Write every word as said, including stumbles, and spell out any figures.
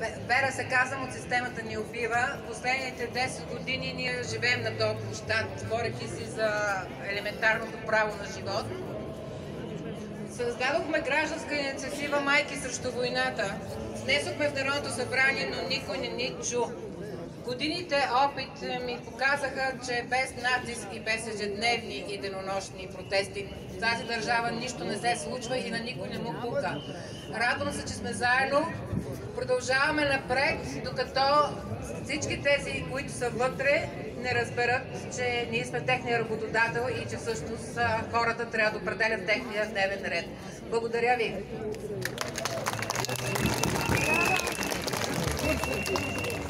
Вера се казвам, от системата ни убива. Последните десет години ние живеем на този площад, борейки си за елементарното право на живот. Създадохме гражданска инициатива "Майки срещу войната". Внесохме в Народното събрание, но никой не ни чу. Годините опит ми показаха, че без натиск и без ежедневни и денонощни протести в тази държава нищо не се случва и на никой не му пука. Радвам се, че сме заедно. Продължаваме напред, докато всички тези, които са вътре, не разберат, че ние сме техния работодател и че всъщност хората трябва да определят техния дневен ред. Благодаря ви!